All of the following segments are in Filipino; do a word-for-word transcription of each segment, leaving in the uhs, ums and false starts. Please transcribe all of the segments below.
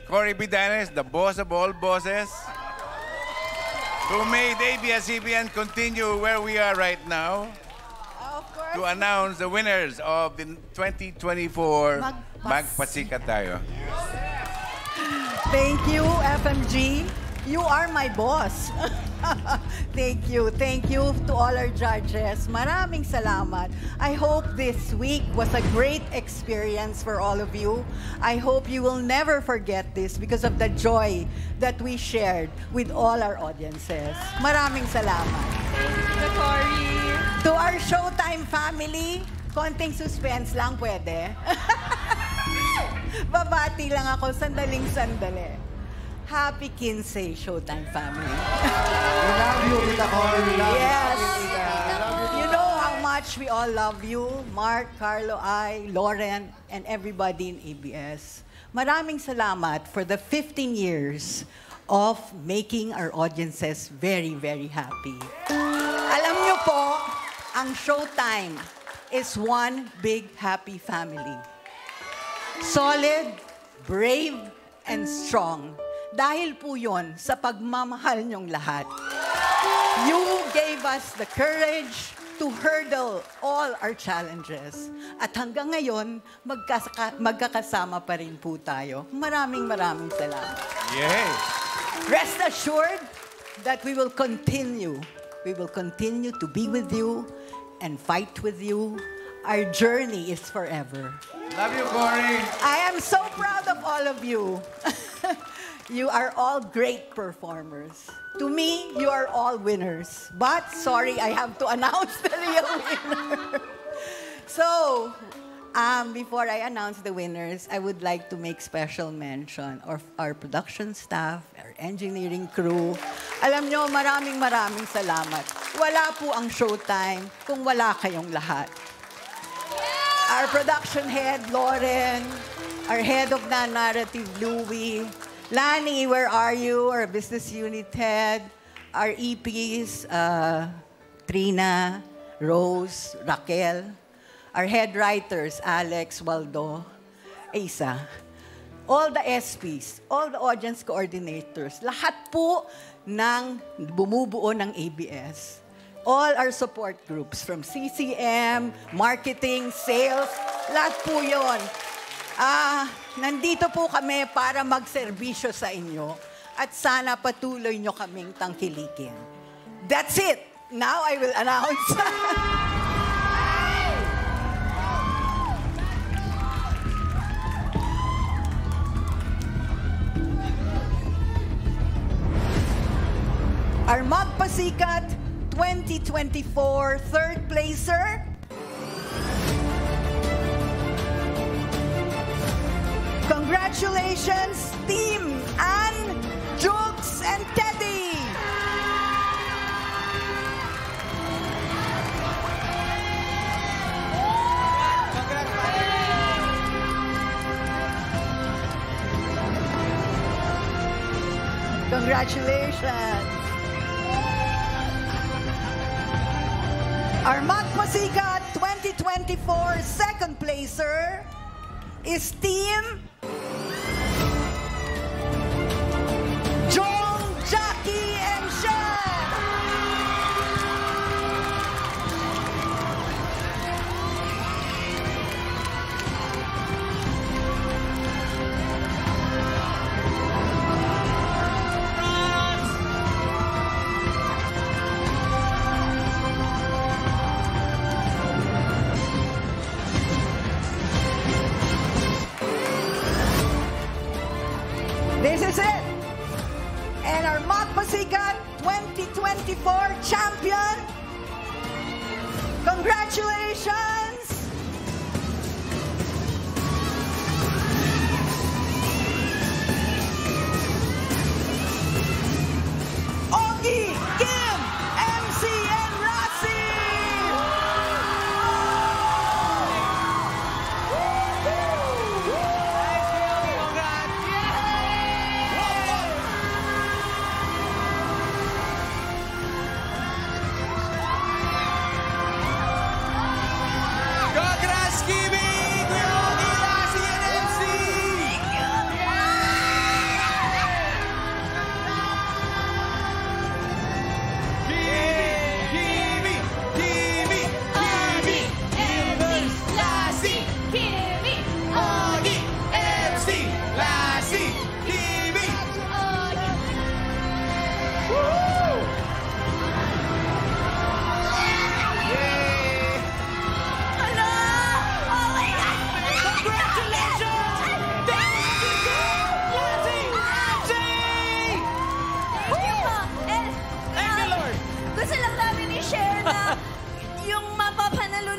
Cory Bidanes, the boss of all bosses, who made A B S C B N continue where we are right now, Of course. to announce the winners of the twenty twenty-four Magpas- Magpasikat Tayo. Thank you, F M G. You are my boss. Thank you. Thank you to all our judges. Maraming salamat. I hope this week was a great experience for all of you. I hope you will never forget this because of the joy that we shared with all our audiences. Maraming salamat. Thank you, Cory. To our Showtime family, konting suspense lang pwede. Babati lang ako, sandaling sandali. Happy Kinsey, Showtime family. We love you, Tita Cory. We love Yes. you, Tita. You know how much we all love you, Mark, Carlo, I, Lauren, and everybody in A B S. Maraming salamat for the fifteen years of making our audiences very, very happy. Alam niyo po, ang Showtime is one big happy family. Solid, brave, and strong. Dahil po yon sa pagmamahal niyong lahat. You gave us the courage to hurdle all our challenges. At hanggang ngayon, magkasaka- magkakasama pa rin po tayo. Maraming maraming salamat. Yay! Rest assured that we will continue. We will continue to be with you and fight with you. Our journey is forever. Love you, Cory. I am so proud of all of you. You are all great performers. To me, you are all winners. But, sorry, I have to announce the real winner. So, um, before I announce the winners, I would like to make special mention of our production staff, our engineering crew. Alam nyo, maraming maraming salamat. Wala po ang Showtime kung wala kayong lahat. Our production head, Lauren, our head of narrative, Louie, Lani, where are you? Our business unit head, our E Ps, uh, Trina, Rose, Raquel, our head writers, Alex, Waldo, Asa, all the S Ps, all the audience coordinators, lahat po ng bumubuo ng A B S. All our support groups from C C M, marketing, sales, lahat po yun. Ah, nandito po kami para magserbisyo sa inyo at sana patuloy nyo kaming tangkilikin. That's it. Now I will announce. Our Magpasikat twenty twenty-four third placer, congratulations, Team Ann, Jukes, and Teddy! Congratulations! Our Magpasikat twenty twenty-four second placer is Team Jong, Jackie, and Shen. This is it. And our Magpasikat twenty twenty-four champion, congratulations, Ogie, Kim, M C, and Rossi.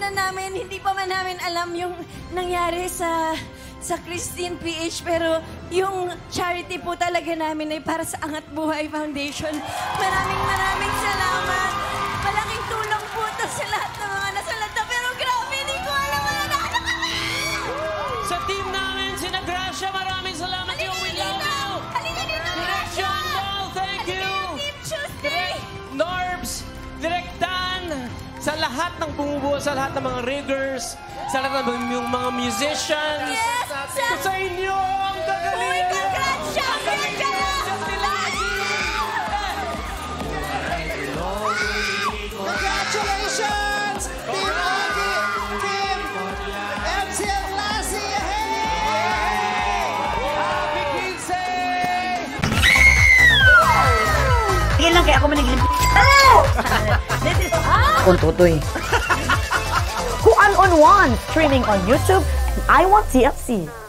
man namin, hindi pa man namin alam yung nangyari sa sa Christine P H, pero yung charity po talaga namin ay para sa Angat Buhay Foundation. Maraming maraming salamat. Malaking tulong po ito sa lahat ng mga nasalanta, pero grabe, hindi ko alam ano na ano kami! Sa team namin, sina Gracia, maraming salamat. Halika We dito! love you! Halika dito! Direk John Ball, thank Halika you! na, Team Tuesday! Norbs, Direk Dan, sa lahat ng bumubuo, sa lahat ng mga riggers, sa lahat ng yung mga musicians. Yes! Sa, sa inyo, ang Uy, gagaling! congrats, champion ka na! Congratulations! Team Ogie! Team M C M Lassie! Hey! Happy quince! Tingin lang kaya ako maniglim. This is Kung Tutoy. Who on on one streaming on YouTube. I Want T F C.